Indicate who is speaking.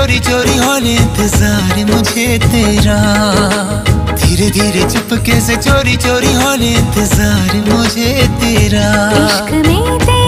Speaker 1: चोरी चोरी हौले इंतजार मुझे तेरा, धीरे धीरे चुपके से चोरी चोरी हौले इंतजार मुझे तेरा।
Speaker 2: इश्क में तेरा